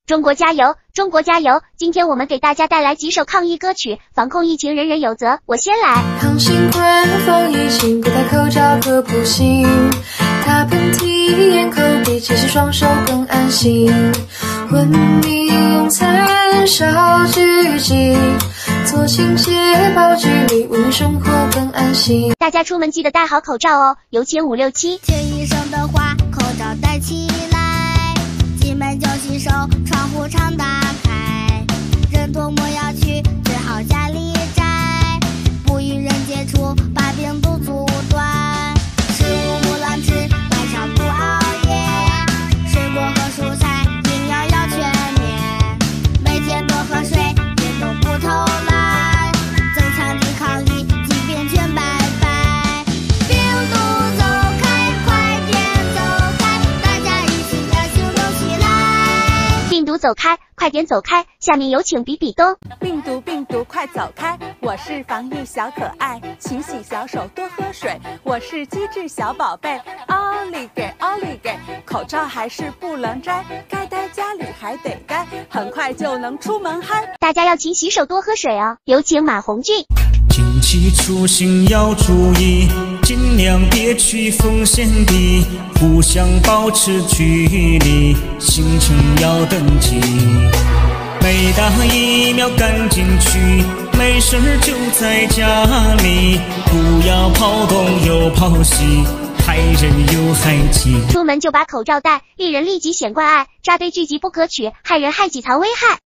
中国加油，中国加油！今天我们给大家带来几首抗疫歌曲，防控疫情人人有责。我先来。 抗新冠防疫情，不戴口罩可不行。打喷嚏、咽口鼻，其实双手更安心。文明用餐少聚集，做清洁保距离，文明生活更安心。 大家出门记得戴好口罩哦，有请567。 听医生的话，口罩戴起来，进门就洗手，窗户常打开。人多莫要去，最好家里宅，不与人接触，把病毒阻断。食物不乱吃，晚上不熬夜，水果和蔬菜营养要全面，每天多喝水，运动不偷懒，增强抵抗力，疾病全拜拜。病毒走开，快点走开，大家一起要行动起来。 病毒走开，快点走开。下面有请比比东。 病毒快走开！我是防疫小可爱，勤洗小手，多喝水。我是机智小宝贝，奥利给奥利给！口罩还是不能摘，该待家里还得待，很快就能出门嗨。 大家要勤洗手，多喝水哦。有请马红俊。 近期出行要注意，尽量别去风险地，互相保持距离，行程要登记。没打疫苗赶紧去，没事就在家里，不要跑东又跑西，害人又害己。 出门就把口罩戴，利人利己显关爱，扎堆聚集不可取，害人害己藏危害。